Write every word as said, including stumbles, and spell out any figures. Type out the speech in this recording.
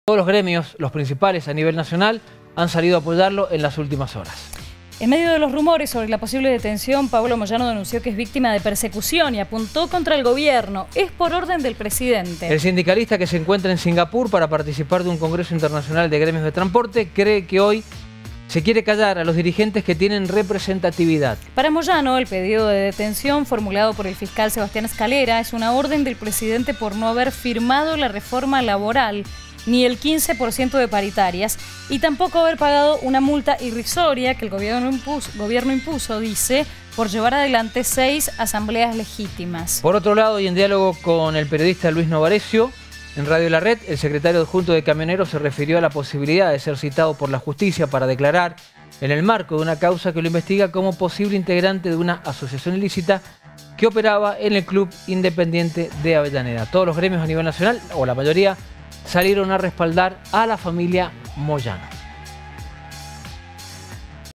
Todos los gremios, los principales a nivel nacional, han salido a apoyarlo en las últimas horas. En medio de los rumores sobre la posible detención, Pablo Moyano denunció que es víctima de persecución y apuntó contra el gobierno. Es por orden del presidente. El sindicalista, que se encuentra en Singapur para participar de un congreso internacional de gremios de transporte, cree que hoy se quiere callar a los dirigentes que tienen representatividad. Para Moyano, el pedido de detención formulado por el fiscal Sebastián Escalera es una orden del presidente por no haber firmado la reforma laboral, ni el quince por ciento de paritarias, y tampoco haber pagado una multa irrisoria que el gobierno impuso, gobierno impuso, dice, por llevar adelante seis asambleas legítimas. Por otro lado, y en diálogo con el periodista Luis Novarecio, en Radio La Red, el secretario adjunto de Camioneros se refirió a la posibilidad de ser citado por la justicia para declarar en el marco de una causa que lo investiga como posible integrante de una asociación ilícita que operaba en el Club Independiente de Avellaneda. Todos los gremios a nivel nacional, o la mayoría, salieron a respaldar a la familia Moyano.